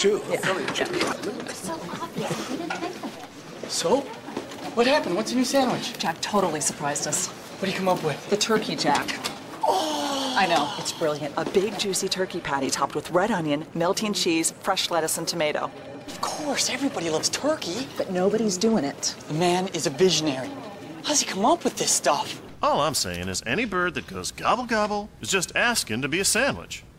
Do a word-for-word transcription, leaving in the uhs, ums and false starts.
Two. Yeah. Philly Yeah. chicken. So obvious. We didn't think of it. So? What happened? What's a new sandwich? Jack totally surprised us. What do you come up with? The turkey Jack. Oh! I know, it's brilliant. A big, juicy turkey patty topped with red onion, melting cheese, fresh lettuce, and tomato. Of course, everybody loves turkey. But nobody's doing it. The man is a visionary. How's he come up with this stuff? All I'm saying is any bird that goes gobble gobble is just asking to be a sandwich.